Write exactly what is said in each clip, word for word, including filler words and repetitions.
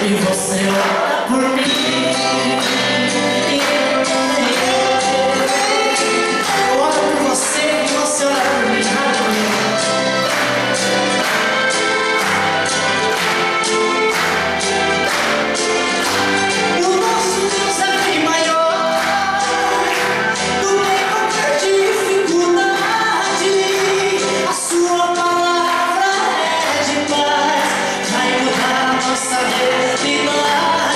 e você ora por mim. Eu oro por você e você ora por mim. O nosso Deus é bem maior do que qualquer dificuldade. A sua palavra é de paz, vai mudar a nossa realidade.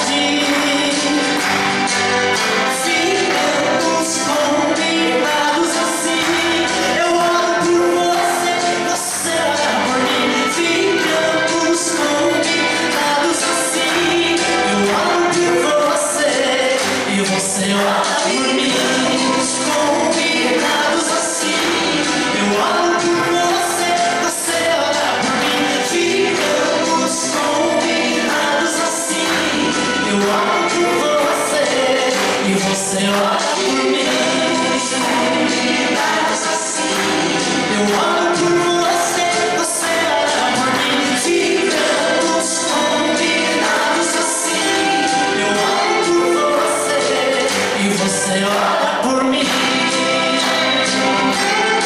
Ficamos combinados assim. Eu oro por você, você ora por mim. Ficamos combinados assim. Eu oro por você e você ora por mim. Combinados assim. Eu oro por você, você ora por mim. Ficamos combinados assim. Eu oro por você e você ora por mim. Combinados assim. Eu oro por você, você ora por mim. Ficamos combinados assim. Eu oro por você e você ora por mim.